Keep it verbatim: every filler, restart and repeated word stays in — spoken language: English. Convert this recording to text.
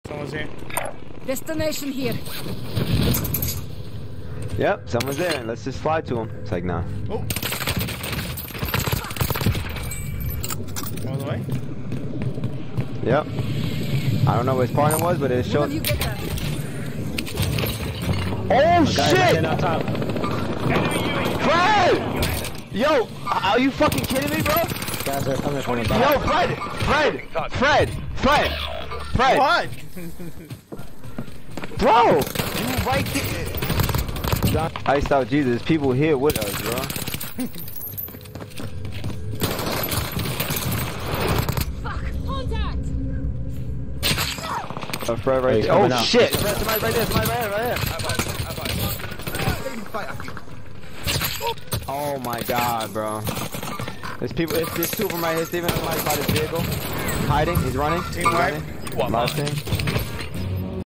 Someone's here. Destination here. Yep, someone's there. Let's just fly to him. It's like, nah. Oh. All the way? Yep. I don't know what his partner was, but it showed. Oh shit! Fred! Yo, are you fucking kidding me, bro? Guys are coming from the back. Yo, Fred! Fred! Fred! Fred! Fred! What? Bro! You right there! Iced out Jesus, people here with us, bro. Fuck! Contact! Uh, Fred right there. Oh shit! Fred, somebody's right there, somebody's right there, right there. Oh my god, bro. There's people, there's, there's two of them right here, Steven. Somebody's by this vehicle. Hiding, he's running. He's running. Last team.